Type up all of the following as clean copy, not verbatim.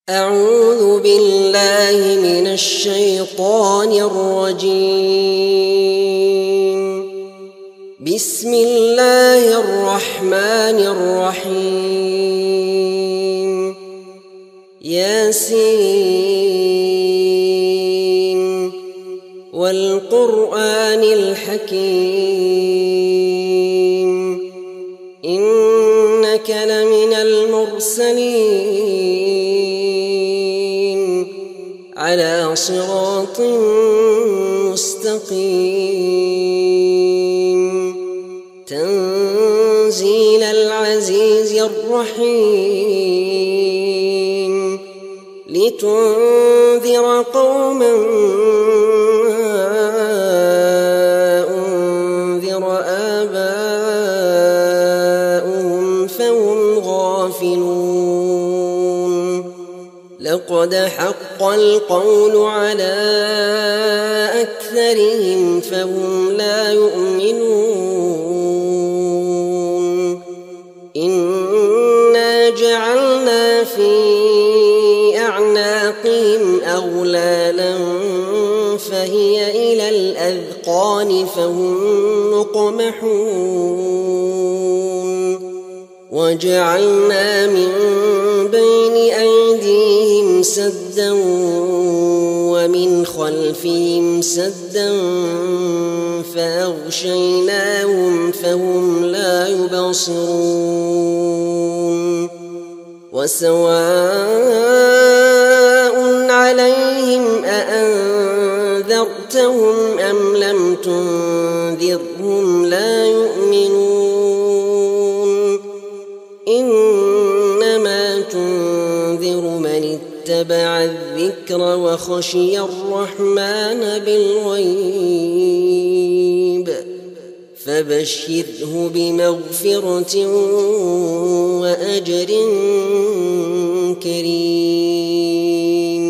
أعوذ بالله من الشيطان الرجيم. بسم الله الرحمن الرحيم. ياسين والقرآن الحكيم إنك لمن المرسلين على صراط مستقيم تنزيل العزيز الرحيم لتنذر قوما أنذر آباؤهم فهم غافلون لقد حق القول على أكثرهم فهم لا يؤمنون إنا جعلنا في أعناقهم أغلالا فهي إلى الأذقان فهم مقمحون وجعلنا من بين أيديهم سدا ومن خلفهم سدا فأغشيناهم فهم لا يبصرون وسواء عليهم أأنذرتهم أم لم تنذرهم لا يؤمنون إنما تنذر من اتبع الذكر وخشي الرحمن بالغيب فبشره بمغفرة وأجر كريم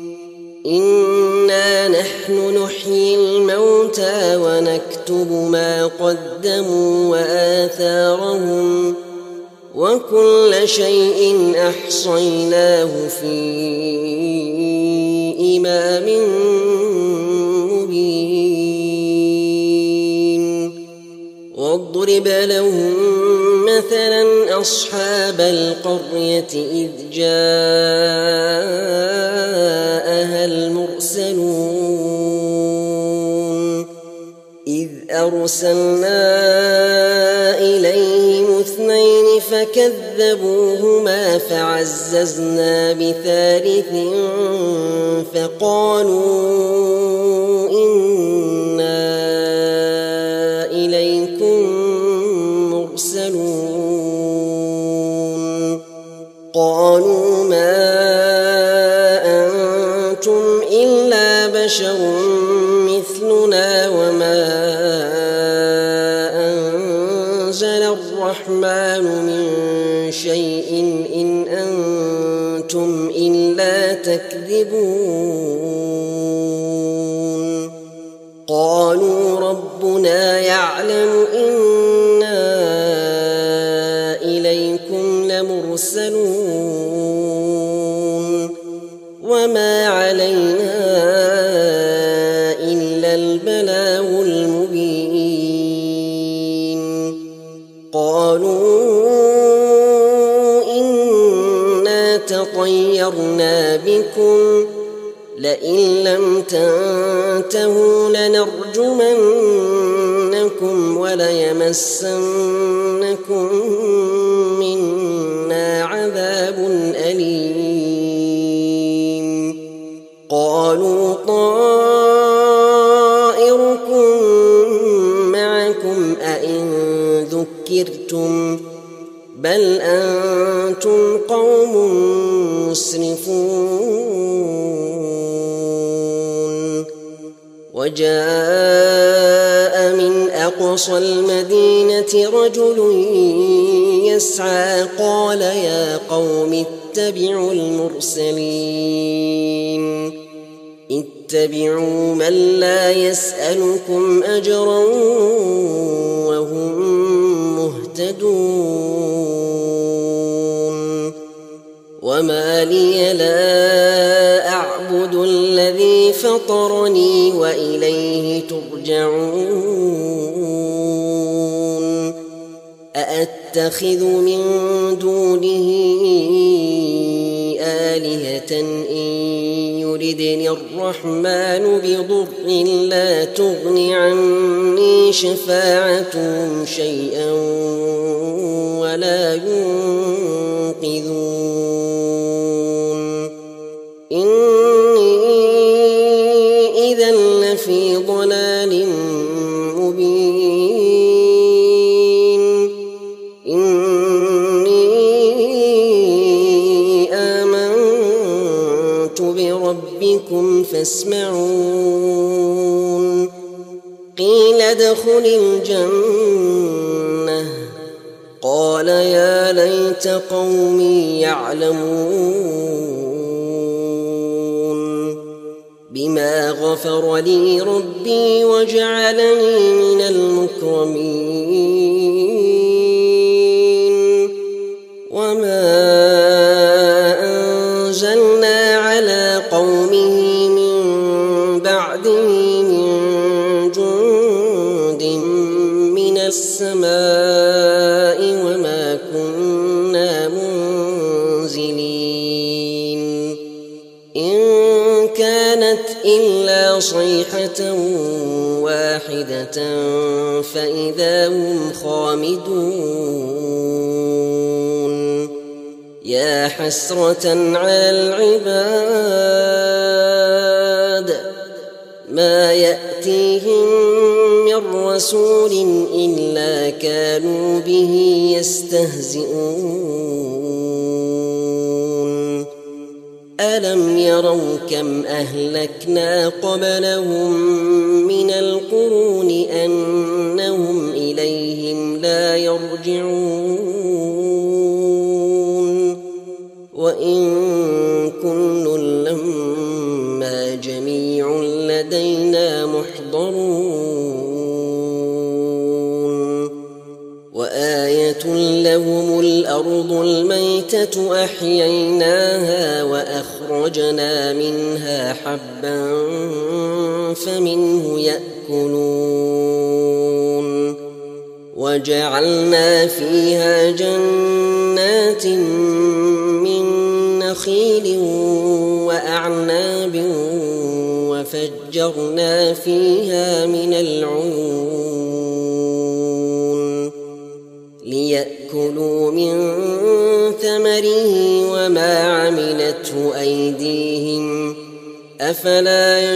إنا نحن نحيي الموتى ونكتب ما قدموا وآثارهم وكل شيء أحصيناه في إمام مبين واضرب لهم مثلا أصحاب القرية إذ جاءها المرسلون إذ أرسلنا إليهم اثنين فكذبوهما فعززنا بثالث فقالوا إنا إليكم مرسلون قالوا ما أنتم إلا بشر مثلنا وما أنزل الرحمن من شيء إن أنتم إلا تكذبون قالوا ربنا يعلم إنا إليكم لمرسلون وما علينا إلا البلاغ المبين قالوا إنا تطيرنا بكم لئن لم تنتهوا لنرجمنكم وليمسنكم منا عذاب أليم قالوا طائركم معكم أئن ذكرتم بل أنتم قوم مسرفون وجاء من أقصى المدينة رجل يسعى قال يا قوم اتبعوا المرسلين اتبعوا من لا يسألكم أجرا وهم مهتدون وما لي لا أعبد الذي فطرني وإليه ترجعون أأتخذ من دونه آلهة إن يردني الرحمن بضر لا تغن عني شفاعتهم شيئا ولا ينقذون إني إذا لفي ضلال مبين إني آمنت بربكم فاسمعون قيل ادخل الجنة قال يا ليت قومي يعلمون بما غفر لي ربي وجعلني من المكرمين وما أنزلنا على قومه من بعده من جند من السماء وما كنا منزلين إن كانت إلا صيحة واحدة فإذا هم خامدون يا حسرة على العباد ما يأتيهم من رسول إلا كانوا به يستهزئون ألم يروا كم أهلكنا قبلهم من القرون أنهم إليهم لا يرجعون وإن كل لما جميع لدينا محضرون وآية لهم الأرض الميتة أحييناها وأخرجنا منها حبا فمنه يأكلون وجعلنا فيها جنات من نخيل وأعناب وفجرنا فيها من العيون ليأكلوا من ثمره وما عملته أيديهم أفلا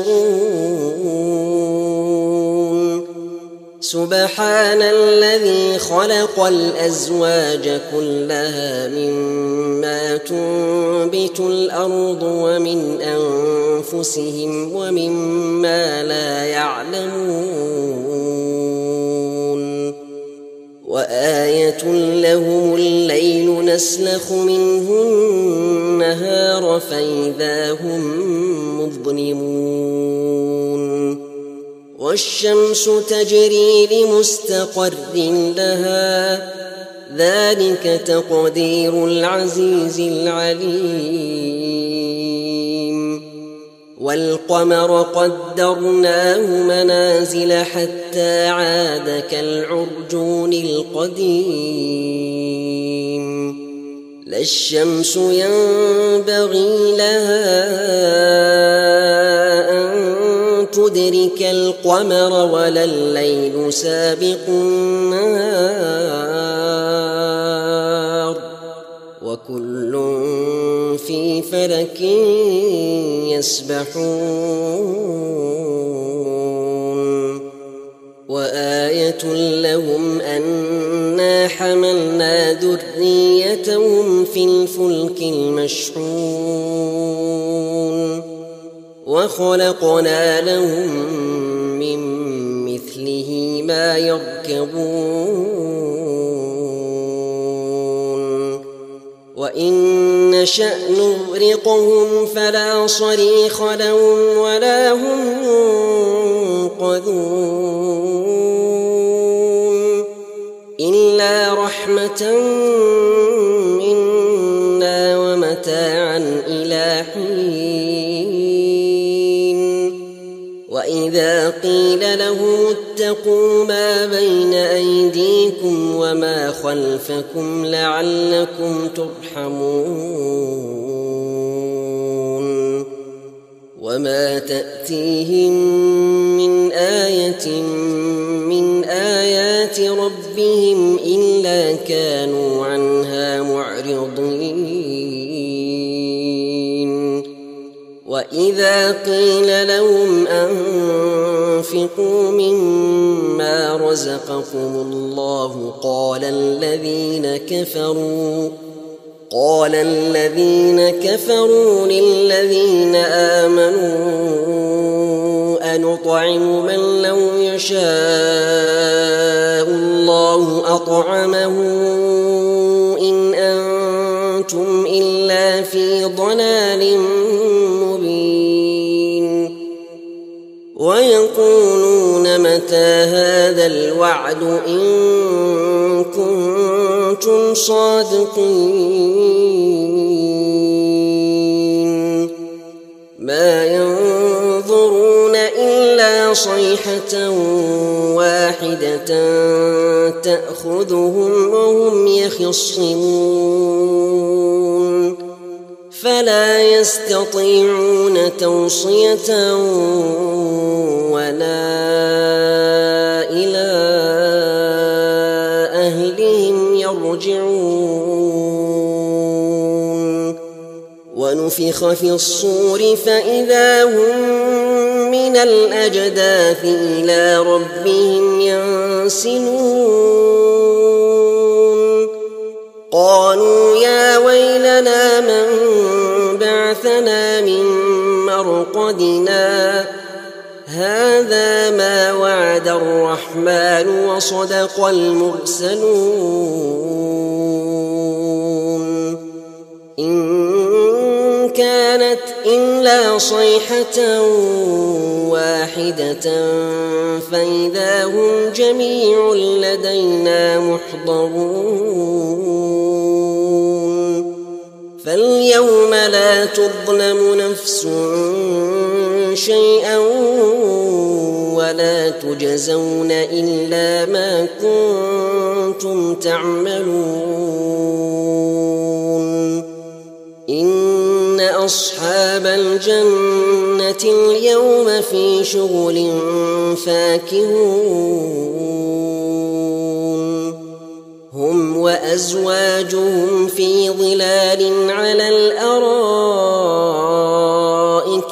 يشكرون سبحان الذي خلق الأزواج كلها مما تنبت الأرض ومن أنفسهم ومما لا يعلمون وآية لهم الليل نسلخ منه النهار فإذا هم مظلمون والشمس تجري لمستقر لها ذلك تقدير العزيز العليم والقمر قدرناه منازل حتى عاد كالعرجون القديم لا الشمس ينبغي لها أن تدرك القمر ولا الليل سابق النهار وكل في فلك يسبحون وآية لهم أنا حملنا ذريتهم في الفلك المشحون وخلقنا لهم من مثله ما يركبون وإن نشأ نغرقهم فلا صريخ لهم ولا هم ينقذون إلا رحمة منا ومتاعا متاعا إلى حين وإذا قيل لهم اتقوا ما بين أيديكم وما خلفكم لعلكم ترحمون وما تأتيهم من آية من آيات ربهم إلا كانوا عنها معرضين وإذا قيل لهم أنفقوا مما رزقكم الله قال الذين كفروا للذين آمنوا أنطعم من لو يشاء الله أطعمه إن أنتم إلا في ضلال مبين ويقولون متى هذا الوعد إن كنتم صادقين ما ينظرون إلا صيحة واحدة تأخذهم وهم يخصمون فلا يستطيعون توصية ولا إلى أهلهم يرجعون ونفخ في الصور فإذا هم من الأجداث إلى ربهم ينسلون قالوا يا ويلنا من بعثنا من مرقدنا هذا ما وعد الرحمن وصدق المرسلون إن كانت إلا صيحة واحدة فإذا هم جميع لدينا محضرون فاليوم لا تظلم نفس شيئا ولا تجزون إلا ما كنتم تعملون إن أصحاب الجنة اليوم في شغل فاكهون هم وأزواجهم في ظلال على الأرائك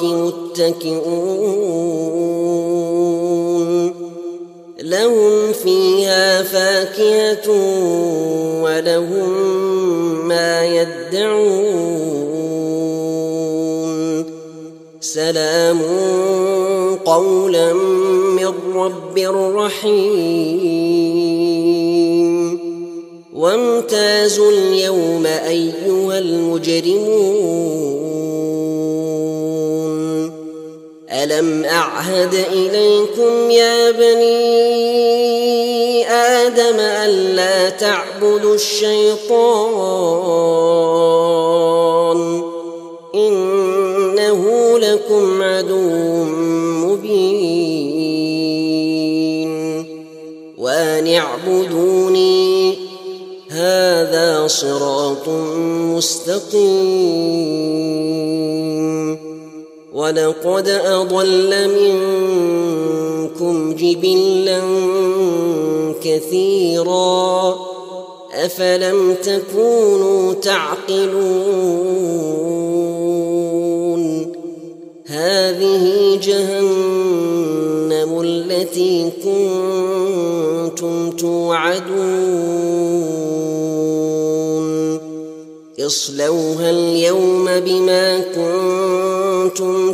متكئون لهم فيها فاكهة ولهم ما يدعون سلام قولا من رب رحيم وامتازوا اليوم أيها المجرمون ألم أعهد إليكم يا بني آدم ألا تعبدوا الشيطان إنه لكم عدو مبين وأن اعبدوني هذا صراط مستقيم ولقد أضل منكم جبلا كثيرا أفلم تكونوا تعقلون هذه جهنم التي كنتم توعدون اصلوها اليوم بما كنتم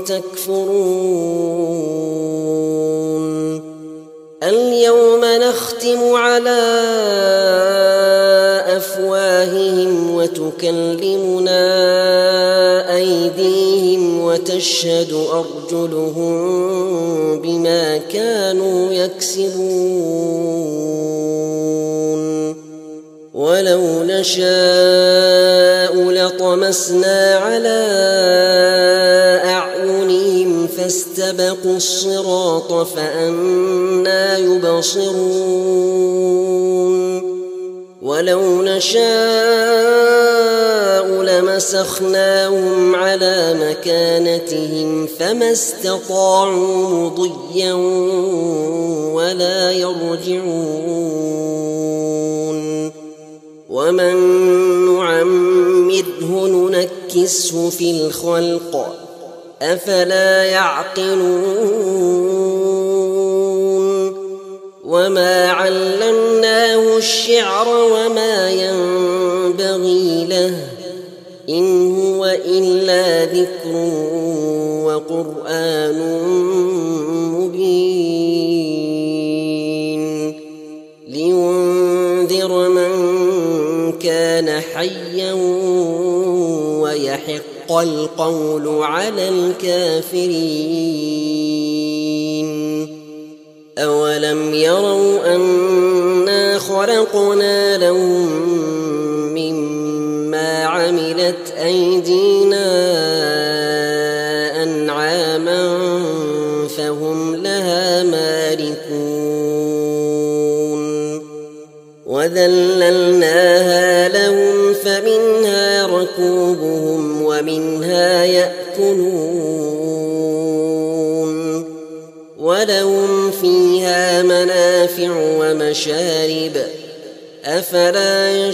تكفرون اليوم نختم على أفواههم وتكلمنا أيديهم وتشهد أرجلهم بما كانوا يكسبون ولو نشاء لطمسنا على أعينهم فاستبقوا الصراط فأنى يبصرون ولو نشاء لمسخناهم على مكانتهم فما استطاعوا مضيا ولا يرجعون ومن نعمره ننكسه في الخلق أفلا يعقلون وما علمناه الشعر وما ينبغي له إن هو إلا ذكر وقرآن مبين لينذر من كان حيا ويحق القول على الكافرين أولم يروا أنا خلقنا لهم مما عملت أيدينا أنعاما فهم لها مالكون وذللناها لهم فمنها ركوبهم ومنها يأكلون ولهم فيها منافع ومشارب أفلا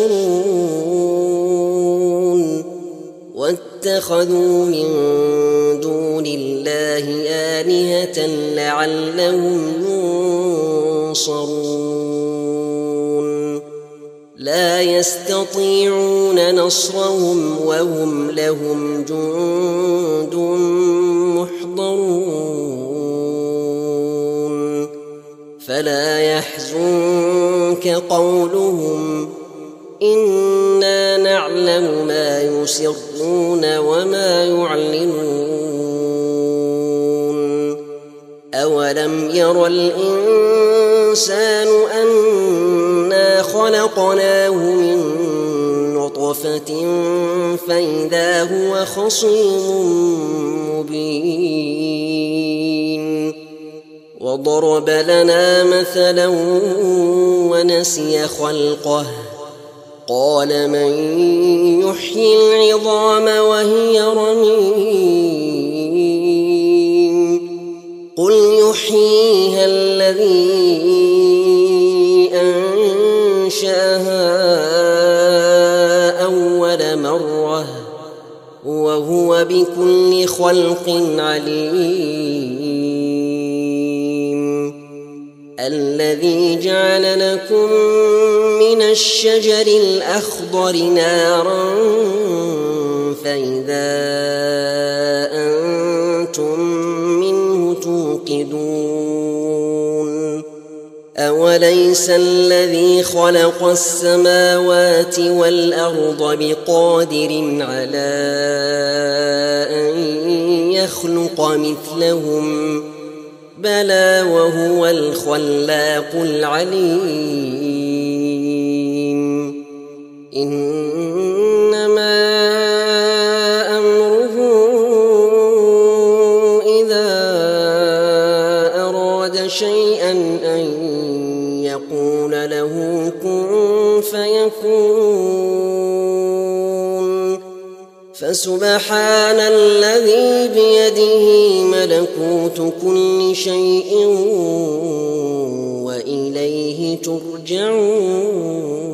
يشكرون واتخذوا من دون الله آلهة لعلهم ينصرون لا يستطيعون نصرهم وهم لهم جند محضرون فلا يحزنك قولهم إنا نعلم ما يسرون وما يعلنون أولم ير الإنسان أنا خلقناه من نطفة فإذا هو خصيم مبين وضرب لنا مثلا ونسي خلقه قال من يحيي العظام وهي رميم قل يحييها الذي أنشأها أول مرة وهو بكل خلق عليم الذي جعل لكم من الشجر الأخضر نارا فإذا أنتم منه توقدون أوليس الذي خلق السماوات والأرض بقادر على أن يخلق مثلهم بلى وهو الخلاق العليم إنما أمره إذا أراد شيئا أن يقول له كن فيكون فسبحان الذي بيده ملكوت كل شيء وإليه ترجعون